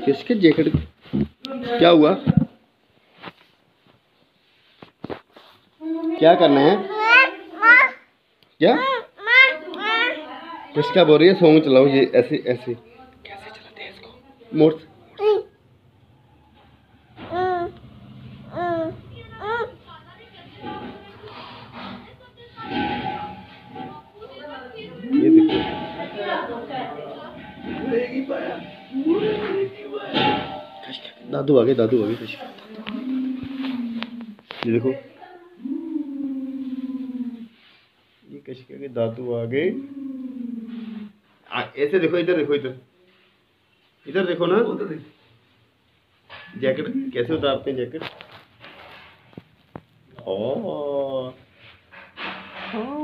किसके जैकेट क्या हुआ? क्या करना है? क्या किसका बोल रही है? सॉन्ग चलाओ। ये ऐसे ऐसे कैसे चलाते हैं इसको? मोड़ ये देखो, दादू आ गए, दादू आ गए। ये देखो, ये कशिका के दादू आ गए। ऐसे देखो, इधर देखो, इधर इधर देखो ना। जैकेट कैसे उतारते हैं जैकेट? ओ